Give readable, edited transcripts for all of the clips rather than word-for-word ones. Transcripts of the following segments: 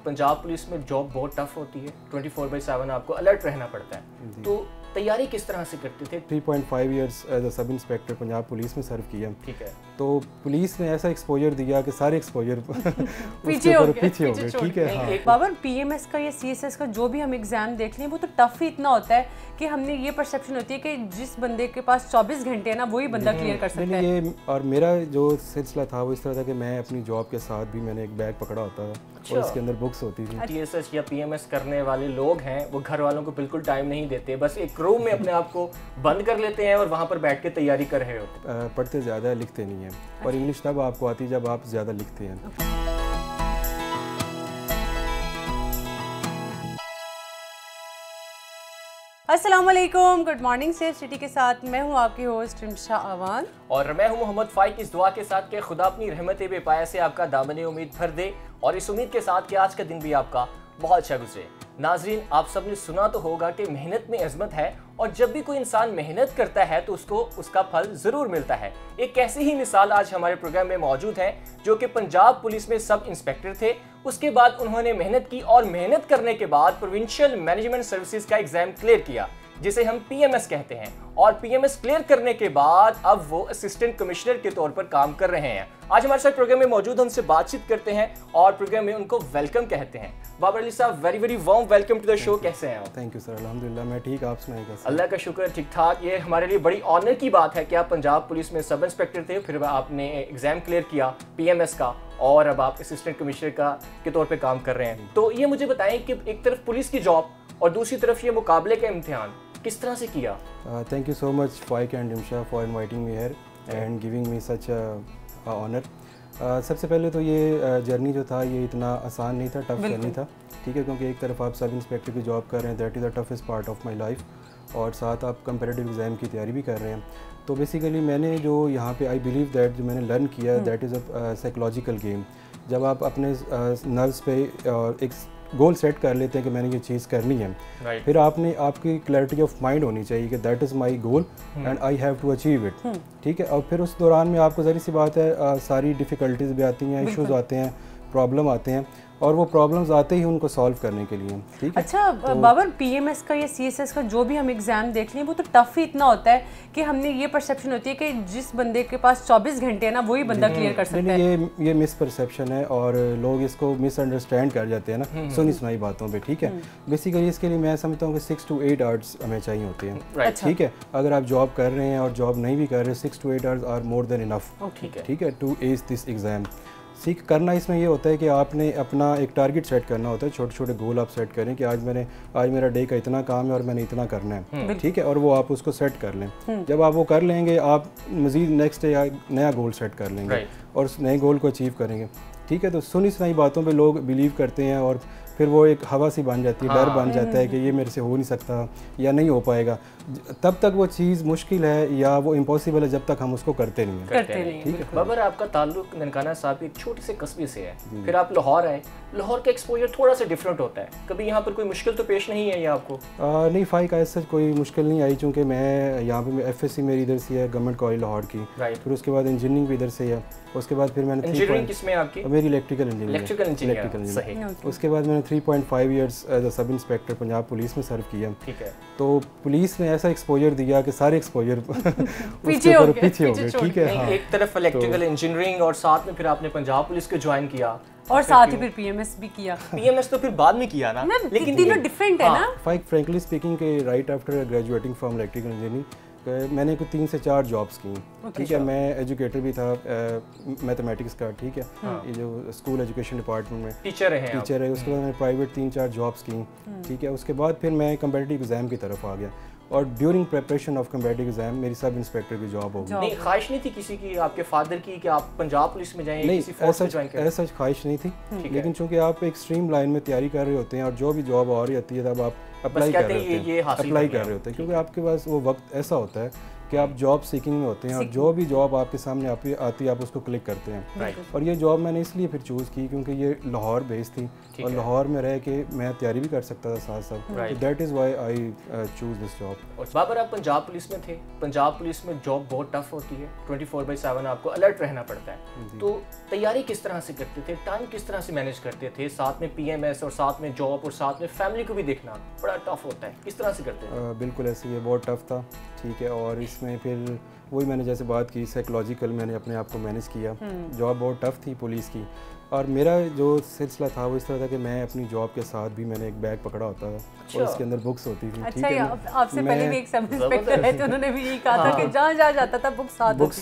Punjab police में job बहुत tough होती है, 24/7 आपको अलर्ट रहना पड़ता है, तो तैयारी किस तरह से करते थे? 3.5 years as a sub inspector Punjab police में सर्व किया। ठीक है। तो पुलिस ने ऐसा एक्सपोजर दिया कि सारे एक्सपोजर पीछे हो गए। ठीक है। हाँ। बाबर, पीएमएस का या सीएसएस का जो भी हम एग्जाम देख लें वो तो टफ ही इतना होता है कि हमने ये परसेप्शन होती है कि जिस बंदे के पास 24 घंटे है ना वही बंदा क्लियर कर सकता है। ये और मेरा जो सिलसिला था वो इस तरह था कि मैं अपनी जॉब के साथ भी मैंने एक बैग पकड़ा होता था और इसके अंदर बुक्स होती थी। सीएसएस या पीएमएस करने वाले लोग हैं वो घर वालों को बिल्कुल टाइम नहीं देते, बस एक रूम में अपने आप को बंद कर लेते हैं और वहाँ पर बैठ के तैयारी कर रहे होते। पढ़ते ज़्यादा लिखते नहीं हैं और इंग्लिश तब आपको आती जब आप ज़्यादा लिखते हैं। अस्सलाम वालेकुम, गुड मॉर्निंग सेफ सिटी के साथ मैं हूँ आपकी होस्ट रिमशा आवान और मैं हूँ मोहम्मद फाइक। इस दुआ के साथ कि खुदा अपनी रहमत बेपाया से आपका दामन उम्मीद भर दे और इस उम्मीद के साथ कि आज का दिन भी आपका बहुत अच्छा गुजरे। नाजरीन, आप सब ने सुना तो होगा कि मेहनत में अजमत है और जब भी कोई इंसान मेहनत करता है तो उसको उसका फल जरूर मिलता है। एक ऐसी ही मिसाल आज हमारे प्रोग्राम में मौजूद है जो कि पंजाब पुलिस में सब इंस्पेक्टर थे। उसके बाद उन्होंने मेहनत की और मेहनत करने के बाद प्रोविंशियल मैनेजमेंट सर्विसेज का एग्जाम क्लियर किया जिसे हम पीएमएस कहते हैं और पीएमएस क्लियर करने के बाद अब वो असिस्टेंट कमिश्नर के तौर पर काम कर रहे हैं। आज हमारे साथ प्रोग्राम में मौजूद, उनसे बातचीत करते हैं और प्रोग्राम में उनको वेलकम कहते हैं। बाबर अली साहब, very very warm welcome to the show. कैसे हैं आप? थैंक यू सर, अल्हम्दुलिल्लाह मैं ठीक, आप सुनाइए कैसे? अल्लाह का शुक्र, ठीक ठाक। ये हमारे लिए बड़ी ऑनर की बात है कि आप पंजाब पुलिस में सब इंस्पेक्टर थे, फिर आपने एग्जाम क्लियर किया पीएमएस का और अब आप असिस्टेंट कमिश्नर के तौर पर काम कर रहे हैं। तो ये मुझे बताएं कि एक तरफ पुलिस की जॉब और दूसरी तरफ ये मुकाबले का इम्तिहान किस तरह से किया? Thank you so much Faiq and Rimsha for inviting me here and giving me such honour. सबसे पहले तो ये जर्नी जो था ये इतना आसान नहीं था, टफ जर्नी था, ठीक है, क्योंकि एक तरफ आप सब इंस्पेक्टर की जॉब कर रहे हैं, that is the toughest part of my life, और साथ आप कंपैरेटिव एग्ज़ाम की तैयारी भी कर रहे हैं। तो बेसिकली मैंने जो यहाँ पे आई बिलीव दैट जो मैंने लर्न किया that is a psychological game. जब आप अपने नर्व्स पे एक गोल सेट कर लेते हैं कि मैंने ये चीज़ करनी है, फिर आपकी क्लैरिटी ऑफ माइंड होनी चाहिए कि that is my goal and I have to achieve it, ठीक है। और फिर उस दौरान में आपको ज़री सी बात है सारी डिफ़िकल्टीज भी आती हैं, इश्यूज आते हैं, प्रॉब्लम आते हैं और वो प्रॉब्लम्स आते ही उनको सॉल्व करने के लिए, ठीक है। अच्छा तो बाबर, पीएमएस का या सीएसएस का जो भी हम एग्जाम देख लें वो तो टफ ही इतना होता है कि हमने ये परसेप्शन होती है कि जिस बंदे के पास 24 घंटे है ना वही बंदा क्लियर कर सकता है। ये मिसपरसेप्शन है और लोग इसको मिसअंडरस्टैंड कर जाते हैं ना सुनी सुनाई बातों पे, ठीक है। बेसिकली इसके लिए मैं समझता हूँ कि 6 to 8 आवर्स हमें चाहिए होते हैं, ठीक है। अगर आप जॉब कर रहे हैं और जॉब नहीं भी कर रहे, 6 to 8 hours are more than enough, ठीक है, टू एज दिस एग्जाम। सीख करना इसमें ये होता है कि आपने अपना एक टारगेट सेट करना होता है, छोटे छोटे गोल आप सेट करें कि आज मेरा डे का इतना काम है और मैंने इतना करना है, ठीक है, और वो आप उसको सेट कर लें। जब आप वो कर लेंगे आप मज़ीद नेक्स्ट डे नया गोल सेट कर लेंगे और उस नए गोल को अचीव करेंगे, ठीक है। तो सुनी सुनाई बातों पे लोग बिलीव करते हैं और फिर वो एक हवा सी बन जाती है, डर बन जाता है कि ये मेरे से हो नहीं सकता या नहीं हो पाएगा। तब तक वो चीज़ मुश्किल है या वो इम्पॉसिबल है जब तक हम उसको करते नहीं हैं, ठीक है। बाबर, आपका ताल्लुक ननकाना साहब एक छोटे से कस्बे से है, फिर आप लाहौर आए। लाहौर का एक्सपोजर थोड़ा सा डिफरेंट होता है, कभी यहाँ पर कोई मुश्किल तो पेश नहीं है या आपको? नहीं फाइक, ऐसा कोई मुश्किल नहीं आई, चूँकि मैं यहाँ पे FSC मेरी इधर से है, गवर्नमेंट कॉलेज लाहौर की, फिर उसके बाद इंजीनियरिंग भी इधर से है, उसके बाद फिर मैंने इंजीनियरिंग किसमें आपकी? मेरी इलेक्ट्रिकल इंजीनियरिंग। उसके बाद मैंने 3.5 years as a sub inspector Punjab police में सर्व किया, ठीक है। तो पुलिस ने ऐसा एक्सपोजर दिया कि सारे एक्सपोजर पीछे हो गए, ठीक है। एक तरफ इलेक्ट्रिकल इंजीनियरिंग और साथ में फिर आपने पंजाब पुलिस को ज्वाइन किया और साथ ही फिर पीएमएस भी किया। पीएमएस तो फिर बाद में किया ना, लेकिन तीनों डिफरेंट है ना। फाइक फ्रैंकली स्पीकिंग के right after graduating from electrical engineering मैंने कुछ 3 से 4 जॉब्स की, ठीक है। मैं एजुकेटर भी था मैथमेटिक्स का, ठीक है, ये जो स्कूल एजुकेशन डिपार्टमेंट में टीचर है। उसके बाद मैंने प्राइवेट 3-4 जॉब्स की, ठीक है। उसके बाद फिर मैं कम्पिटिटिव एग्जाम की तरफ आ गया और during preparation of competitive exam मेरी सब इंस्पेक्टर की जॉब होगी। नहीं, ख्वाहिश नहीं थी किसी की, आपके फादर की, कि आप पंजाब पुलिस में जाएं? नहीं, ऐसा ख्वाहिश नहीं थी, लेकिन चूंकि आप एक स्ट्रीम लाइन में तैयारी कर रहे होते हैं और जो भी जॉब आ रही होती है तब आप अप्लाई कर रहे होते हैं, क्योंकि आपके पास वो वक्त ऐसा होता है कि आप जॉब सीकिंग में होते हैं और जो भी जॉब आपके सामने आती है आप उसको क्लिक करते हैं। और ये जॉब मैंने इसलिए फिर चूज़ की क्योंकि ये लाहौर बेस्ड थी और लाहौर में रह के मैं तैयारी भी कर सकता था साथ साथ, that is why I choose this job. और बाबर आप पंजाब पुलिस में थे, पंजाब पुलिस में जॉब बहुत टफ होती है, 24/7 आपको अलर्ट रहना पड़ता है, तो तैयारी किस तरह से करते थे, टाइम किस तरह से मैनेज करते थे, साथ में PMS और साथ में जॉब और साथ में फैमिली को भी देखना बड़ा टफ होता है, किस तरह से करते थे? बिल्कुल ऐसे ये बहुत टफ था, ठीक है। और इसमें फिर वही मैंने जैसे बात की साइकोलॉजिकल मैंने अपने आप को मैनेज किया। जॉब बहुत टफ थी पुलिस की और मेरा जो सिलसिला था वो इस तरह था कि मैं अपनी जॉब के साथ भी मैंने एक बैग पकड़ा होता था और उसके अंदर बुक्स होती थी। अच्छा, आपसे पहले भी एक सब इंस्पेक्टर है तो उन्होंने भी यही कहा था कि जहाँ जाता था बुक्स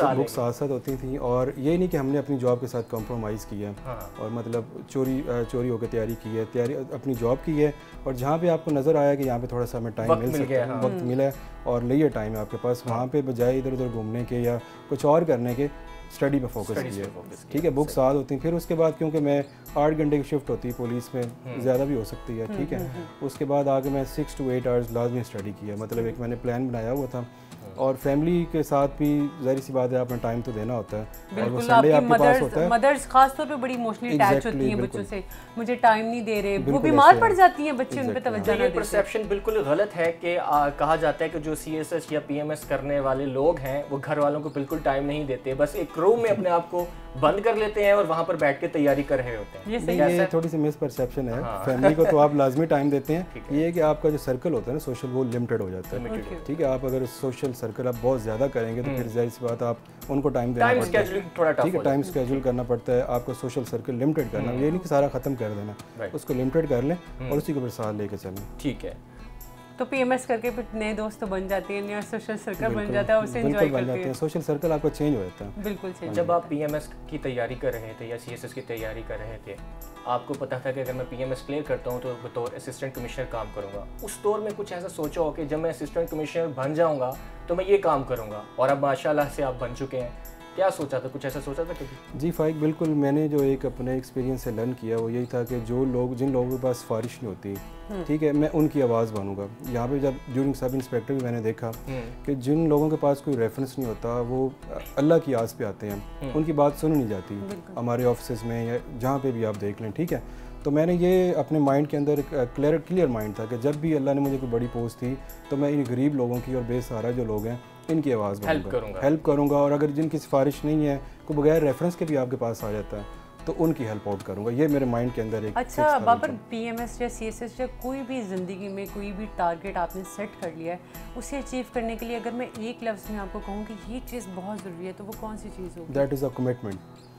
साथ होती थी। और ये नहीं कि हमने अपनी जॉब के साथ कॉम्प्रोमाइज़ किया और मतलब चोरी होकर तैयारी की है, तैयारी अपनी जॉब की है। और जहाँ पे आपको नज़र आया कि यहाँ पे थोड़ा सा हमें टाइम मिल सकता है, वक्त मिला है और लिए टाइम है आपके पास, वहाँ पे बजाय इधर उधर घूमने के या कुछ और करने के स्टडी पे फोकस किया, ठीक है। बुक साथ होती हैं। फिर उसके बाद क्योंकि मैं 8 घंटे की शिफ्ट होती है पुलिस में, ज़्यादा भी हो सकती है, ठीक है। उसके बाद आगे मैं 6 to 8 आवर्स लाजमी स्टडी किया, मतलब एक मैंने प्लान बनाया हुआ था। और फैमिली के साथ भी जाहिर सी बात है आपने टाइम तो देना होता है और वो संडे आपके पास होता है। मदर्स खास तौर पे बड़ी इमोशनली अटैच होती हैं बच्चों से, मुझे टाइम नहीं दे रहे, वो बीमार पड़ जाती हैं बच्चे, उन पे तवज्जो नहीं देते। परसेप्शन बिल्कुल गलत है कि कहा जाता है कि जो CSS या PMS करने वाले लोग हैं वो घर वालों को बिल्कुल टाइम नहीं देते, बस एक रूम में अपने आप को बंद कर लेते हैं और वहाँ पर बैठ के तैयारी कर रहे होते हैं। ये थोड़ी सी मिसपरसेप्शन है। फैमिली को तो आप लाजमी टाइम देते हैं, ये है कि आपका जो सर्कल होता है ना सोशल, वो लिमिटेड हो जाता है, ठीक है। आप अगर सोशल सर्कल आप बहुत ज़्यादा करेंगे तो फिर जाहिर सी बात आप उनको टाइम देना पड़ता है, ठीक है। टाइम स्केड्यूल करना पड़ता है, आपको सोशल सर्कल लिमिटेड करना, ये नहीं कि सारा ख़त्म कर देना, उसको लिमिटेड कर लें और उसी को फिर साथ लेके चलें, ठीक है। तो PMS करके फिर नए दोस्त तो बन जाते हैं, नया सोशल सर्कल बन जाता है, उसे एंजॉय करते हैं, सोशल सर्कल आपका चेंज हो जाता है, बिल्कुल चेंज। जब आप PMS की तैयारी कर रहे थे या CSS की तैयारी कर रहे थे, आपको पता था कि अगर मैं PMS क्लियर करता हूं तो बतौर असिस्टेंट कमिश्नर काम करूंगा, उस दौर में कुछ ऐसा सोचा हो कि जब मैं असिस्टेंट कमिश्नर बन जाऊंगा तो मैं ये काम करूंगा, और अब माशाल्लाह से आप बन चुके हैं, क्या सोचा था, कुछ ऐसा सोचा था कभी? जी फाइक, बिल्कुल। मैंने जो एक अपने एक्सपीरियंस से लर्न किया वो यही था कि जिन लोगों के पास सिफारिश नहीं होती, ठीक है, मैं उनकी आवाज़ बनूंगा। यहाँ पे जब ड्यूरिंग सब इंस्पेक्टर भी मैंने देखा कि जिन लोगों के पास कोई रेफरेंस नहीं होता वो अल्लाह की आस पे आते हैं, उनकी बात सुनी नहीं जाती हमारे ऑफिस में या जहाँ पे भी आप देख लें, ठीक है। तो मैंने ये अपने माइंड के अंदर क्लियर माइंड था कि जब भी अल्लाह ने मुझे कोई बड़ी पोस्ट दी तो मैं इन गरीब लोगों की और बेसहारा जो लोग हैं इनकी आवाज़ हेल्प करूँगा। और अगर जिनकी सिफारिश नहीं है, कोई बगैर रेफरेंस के भी आपके पास आ जाता है, तो उनकी हेल्प आउट करूँगा। ये मेरे माइंड के अंदर एक अच्छा बाबर, PMS या CSS या कोई भी ज़िंदगी में कोई भी टारगेट आपने सेट कर लिया है, उसे अचीव करने के लिए अगर मैं एक लफ्ज़ में आपको कहूँ कि ये चीज़ बहुत ज़रूरी है, तो वो कौन सी चीज़ होगी? That is a commitment.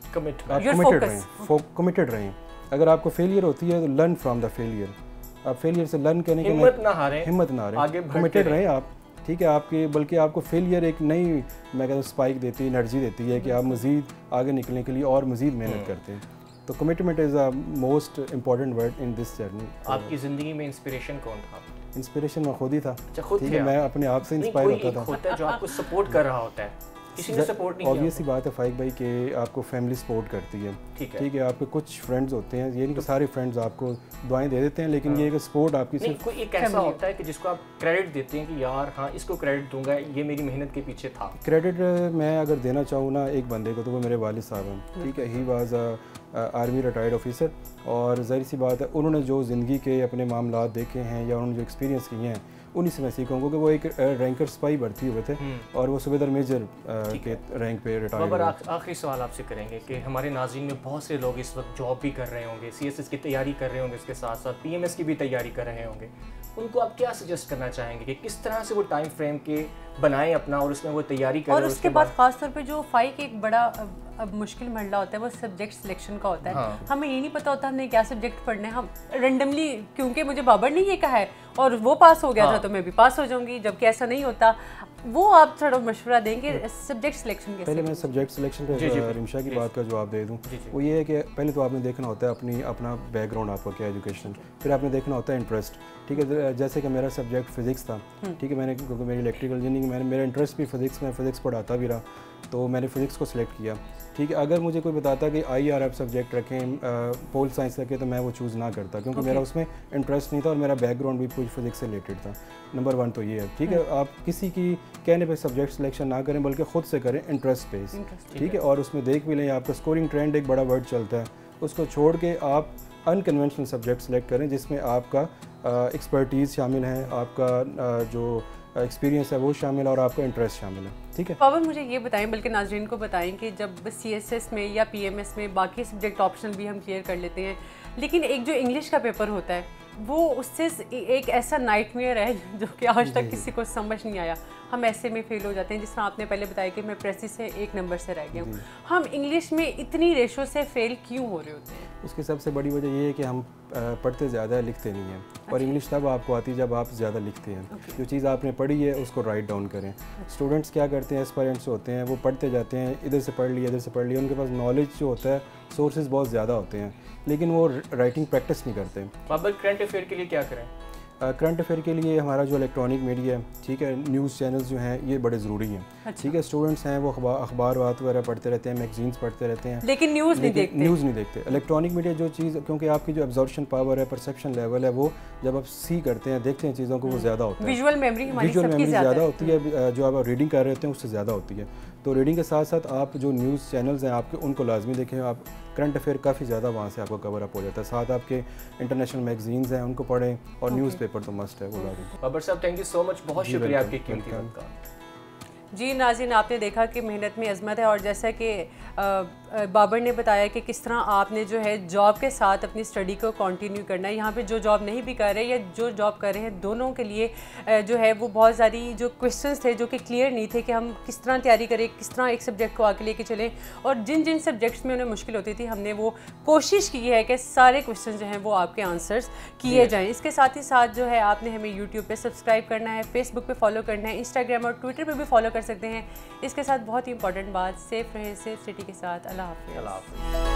आप कमिटेड रहें। अगर आपको फेलियर होती है तो लर्न फ्रॉम द फेलियर, आप फेलियर से लर्न करने की हिम्मत ना हारें, कमिटेड रहें आप, ठीक है। आपके बल्कि आपको फेलियर एक नई, मैं कहता हूँ, स्पाइक देती है, एनर्जी देती है कि आप मज़ीद आगे निकलने के लिए और मज़ीद मेहनत करते हैं। तो commitment is the most important word in this journey. आपकी ज़िंदगी में इंस्पिरेशन कौन था? इंस्पिरेशन मैं खुद ही था, ठीक है। मैं अपने आप से इंस्पायर होता था जो आपको सपोर्ट कर रहा होता है, किसी ने सपोर्ट नहीं किया। ऑब्वियस सी बात है फाइक भाई कि आपको फैमिली सपोर्ट करती है, ठीक है। आपके कुछ फ्रेंड्स होते हैं, ये नहीं कि सारे फ्रेंड्स आपको दुआएं दे देते हैं, लेकिन ये एक सपोर्ट आपकी सिर्फ कोई एक ऐसा होता है कि जिसको आप क्रेडिट देते हैं कि यार हाँ इसको क्रेडिट दूंगा, ये मेरी मेहनत के पीछे था। क्रेडिट मैं अगर देना चाहूँ ना एक बंदे को तो वो मेरे वालिद साहब हैं, ठीक है। He was army retired officer, और ज़ाहिर सी बात है उन्होंने जो ज़िंदगी के अपने मामलात देखे हैं या उन्होंने जो एक्सपीरियंस किए हैं उन्हीं से मैं सीखूँ, क्योंकि वो एक रैंकर सिपाही भर्ती हुए थे और वो सूबेदार मेजर के रैंक पे रिटायर्ड हुए। आखिरी सवाल आपसे करेंगे कि हमारे नाज़रीन में बहुत से लोग इस वक्त जॉब भी कर रहे होंगे, CSS की तैयारी कर रहे होंगे, इसके साथ साथ PMS की भी तैयारी कर रहे होंगे, उनको आप क्या सजेस्ट करना चाहेंगे कि किस तरह से वो टाइम फ्रेम के बनाएं अपना और उसमें वो तैयारी करें? और उसके बाद खासतौर पे जो फाइक एक बड़ा अब मुश्किल मरला होता है वो सब्जेक्ट सिलेक्शन का होता है। हमें ये नहीं पता होता हमने क्या सब्जेक्ट पढ़ना है, हम रेंडमली, क्योंकि मुझे बाबर ने ये कहा है और वो पास हो गया था तो मैं भी पास हो जाऊंगी, जबकि ऐसा नहीं होता। वो आप थोड़ा मशवरा देंगे सब्जेक्ट सिलेक्शन के? पहले मैं सब्जेक्ट सिलेक्शन पे रिमशा की बात का जवाब दे दूं। वो ये है कि पहले तो आपने देखना होता है अपना बैकग्राउंड, आपका क्या एजुकेशन, फिर आपने देखना होता है इंटरेस्ट, ठीक है। जैसे कि मेरा सब्जेक्ट फिजिक्स था, ठीक है, मैंने क्योंकि मेरी इलेक्ट्रिकल इंजीनियरिंग, मेरा इंटरेस्ट भी फिजिक्स में, फिजिक्स पढ़ाता भी रहा, तो मैंने फिजिक्स को सिलेक्ट किया। ठीक है। अगर मुझे कोई बताता कि IR आप सब्जेक्ट रखें, पोल साइंस रखें, तो मैं वो चूज़ ना करता, क्योंकि मेरा उसमें इंटरेस्ट नहीं था और मेरा बैकग्राउंड भी कुछ फिजिक्स से रिलेटेड था। नंबर 1 तो ये है, ठीक है। आप किसी की कहने पे सब्जेक्ट सिलेक्शन ना करें, बल्कि ख़ुद से करें इंटरेस्ट बेस, ठीक है। और उसमें देख भी लें, आपका स्कोरिंग ट्रेंड एक बड़ा वर्ड चलता है, उसको छोड़ के आप अनकन्वेंशनल सब्जेक्ट सेलेक्ट करें जिसमें आपका एक्सपर्टीज़ शामिल है, आपका जो एक्सपीरियंस है वो शामिल है और आपका इंटरेस्ट शामिल है, ठीक है। बाबर मुझे ये बताएं, बल्कि नाज़रीन को बताएं कि जब CSS में या PMS में बाकी सब्जेक्ट ऑप्शनल भी हम क्लियर कर लेते हैं, लेकिन एक जो इंग्लिश का पेपर होता है वो उससे एक ऐसा नाइटमेयर है जो कि आज तक किसी को समझ नहीं आया। हम ऐसे में फेल हो जाते हैं, जिस तरह आपने पहले बताया कि मैं प्रेसिस से 1 नंबर से रह गया हूँ। हम इंग्लिश में इतनी रेशो से फेल क्यों हो रहे होते हैं? उसकी सबसे बड़ी वजह ये है कि हम पढ़ते ज़्यादा लिखते नहीं हैं। और इंग्लिश तब आपको आती है जब आप ज़्यादा लिखते हैं। जो चीज़ आपने पढ़ी है उसको राइट डाउन करें। स्टूडेंट्स क्या करते हैं, एस्पायरेंट्स होते हैं, वो पढ़ते जाते हैं, इधर से पढ़ लिया, इधर से पढ़ लिया, उनके पास नॉलेज जो होता है, सोर्सेज बहुत ज़्यादा होते हैं, लेकिन वो राइटिंग प्रैक्टिस नहीं करते। बाबर करंट अफेयर के लिए क्या करें? करंट अफेयर के लिए हमारा जो इलेक्ट्रॉनिक मीडिया है, ठीक है, न्यूज़ चैनल्स जो हैं ये बड़े ज़रूरी हैं। अच्छा। ठीक है, स्टूडेंट्स हैं वो अखबार वगैरह पढ़ते रहते हैं, मैगजीन्स पढ़ते रहते हैं, लेकिन न्यूज़ नहीं देखते। इलेक्ट्रॉनिक मीडिया जो चीज़, क्योंकि आपकी जो एब्जॉर्प्शन पावर है, परसेप्शन लेवल है, वो जब आप सी करते हैं, देखते हैं चीज़ों को, वो ज़्यादा होता है। विजुअल मेमोरी ज़्यादा होती है, जो आप रीडिंग कर रहे होते हैं उससे ज़्यादा होती है। तो रीडिंग के साथ साथ आप जो न्यूज़ चैनल्स हैं आपके, उनको लाजमी देखें। आप करंट अफेयर काफ़ी ज़्यादा वहाँ से आपको कवर अप हो जाता है। साथ आपके इंटरनेशनल मैगजीन्स हैं उनको पढ़ें, और न्यूज़पेपर तो मस्ट है वो लाजमी। बाबर साहब थैंक यू सो मच, बहुत शुक्रिया आपकी कीमती वक्त का। जी नाज़रीन, आपने देखा कि मेहनत में अज़मत है, और जैसा कि बाबर ने बताया कि किस तरह आपने जो है जॉब के साथ अपनी स्टडी को कंटिन्यू करना है। यहाँ पे जो जॉब नहीं भी कर रहे या जो जॉब कर रहे हैं, दोनों के लिए जो है वो बहुत सारी जो क्वेश्चंस थे जो कि क्लियर नहीं थे कि हम किस तरह तैयारी करें, किस तरह एक सब्जेक्ट को आगे लेके चलें, और जिन जिन सब्जेक्ट्स में उन्हें मुश्किल होती थी हमने वो कोशिश की है कि सारे क्वेश्चन जो हैं वो आपके आंसर्स किए जाएँ। इसके साथ ही साथ जो है आपने हमें यूट्यूब पर सब्सक्राइब करना है, फेसबुक पर फॉलो करना है, इंस्टाग्राम और ट्विटर पर भी फॉलो कर सकते हैं। इसके साथ बहुत ही इंपॉर्टेंट बात, सेफ रहें, सेफ सिटी के साथ। अल्लाह हाफ़िज़।